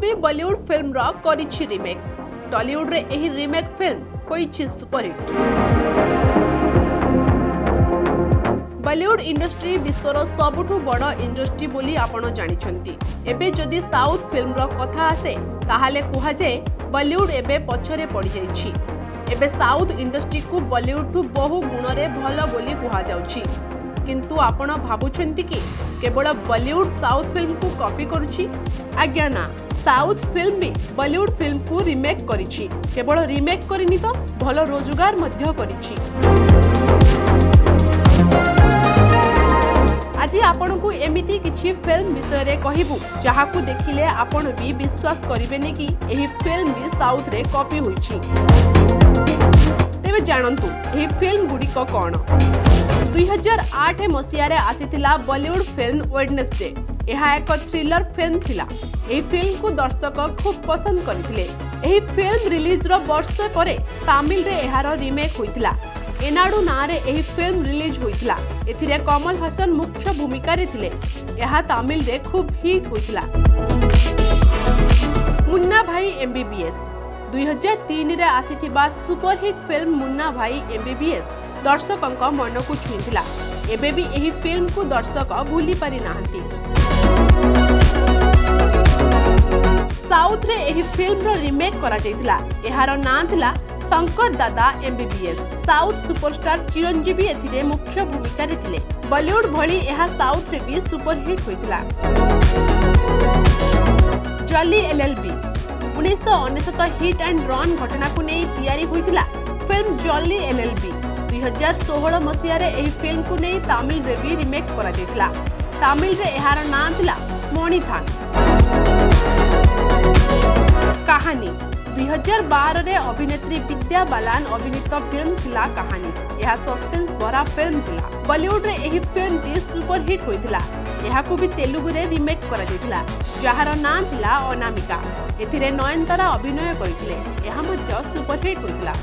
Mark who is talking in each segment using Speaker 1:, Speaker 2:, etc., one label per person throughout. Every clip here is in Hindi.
Speaker 1: भी बॉलीवुड फिल्म रो करिछि रीमेक। टॉलीवुड रे एही रीमेक फिल्म होइछि सुपरहिट। बॉलीवुड इंडस्ट्री विश्वर सबुठु बड़ इंडस्ट्री बोली आपण जानिछंती। एबे जदि साउथ फिल्म रो कथा आसे ताहाले कुहा जाय बॉलीवुड एबे पछरे पड़ी जाइछि। एबे साउथ इंडस्ट्री को बॉलीवुड ठु बहु गुण रे भलो बोली कुहा जाउछि। किंतु आपण भाबुछंती कि केवल बॉलीवुड साउथ फिल्म को कॉपी करूछि? आज्ञा ना, साउथ फिल्म भी बॉलीवुड फिल्म को रीमेक करिछि। केवल रीमेक करिनि तो भलो रोजगार मध्य करिछि। आज आपण को एमिति किछि फिल्म विषय रे कहिबु जहा को देखिले आपण भी विश्वास करिबेनी कि एही फिल्म भी साउथ रे कॉपी होइछि। तेबे जानंतु एही फिल्म गुडी को कोन? 2008 मसिया रे आसीथिला बॉलीवुड फिल्म वेडनेसडे। यह एक थ्रिलर फिल्म थिला। एही फिल्म को दर्शक खूब पसंद करथिले। एही फिल्म रिलीज रो वर्ष परे तमिल रे एहार रीमेक होइथिला। एनाडू ना रे एही फिल्म रिलीज होइथिला। एथिरे कमल हसन मुख्य भूमिका रे थिले। यह तमिल रे खूब हिट होइथिला। मुन्ना भाई एमबीबीएस 2003 रे आसीथिबा सुपरहिट फिल्म मुन्ना भाई एमबीबीएस दर्शकों मन को छुईला। एबे भी एही फिल्म को दर्शक भूली पारि नाहंती। साउथ रे एही फिल्म रो रीमेक करा जायतिला। एहार नाम थिला शंकर दादा एमबीबीएस। साउथ सुपरस्टार चिरंजीवी एथिरे मुख्य भूमिका रे थिले। बॉलीवुड भली एहा साउथ रे भी सुपरहिट होइतिला। Jolly LLB 1999 hit and run घटना को नै तैयारी होइतिला। फिल्म जॉली एलएलबी 2016 मसिया रे एही फिल्म को नै तमिल रे भी रीमेक करा जायतिला। तमिल रे एहार नाम थिला मणिथान। कहानी 2012 रे अभिनेत्री विद्या बालन अभिनीत फिल्म थिला कहानी। यह सस्पेंस भरा फिल्म थिला। बॉलीवुड रे एही फिल्म टी सुपरहिट होइतिला। यहा को भी तेलुगु रे रीमेक करा जायतिला जहार नाम थिला अनामिका। एथिरे नयनतारा अभिनय करिथिले। यहा मध्ये सुपरहिट होइतिला।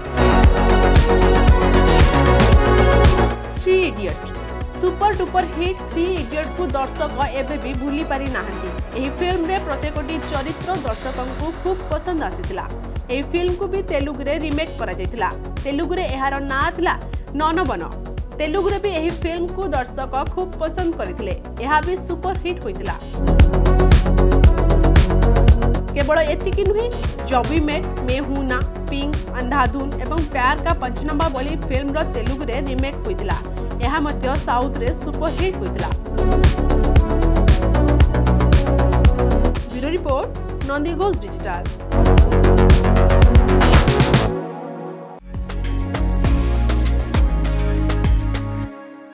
Speaker 1: 3 idiot super duper hit 3 idiot को दर्शक एबे भी भूली पारि नाहंती। एही फिल्म रे प्रत्येकटी चरित्र दर्शकों को खूब पसंद आसीतिला। एही फिल्म को भी तेलुगु रे रीमेक करा जायतिला। तेलुगु रे एहार नाम थिला ननबन। तेलुगु रे भी एही फिल्म को दर्शक खूब पसंद करथिले। एहा भी सुपरहिट होइतिला। केवल एतिकी नुहे, जब वी मेट, मैं हूं ना, पिंक, अंधाधुन एवं प्यार का पंचनंबा बोली फिल्म रो तेलुगु रे रीमेक होइतिला। यह मध्य साउथ रे सुपरहिट होइतिला। Bureau report, Nandi Ghosh digital.